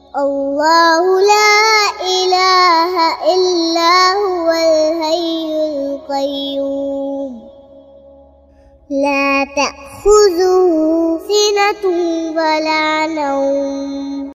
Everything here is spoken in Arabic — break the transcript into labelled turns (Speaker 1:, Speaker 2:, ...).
Speaker 1: الله لا إله إلا هو الحي القيوم لا تأخذه سنة ولا نوم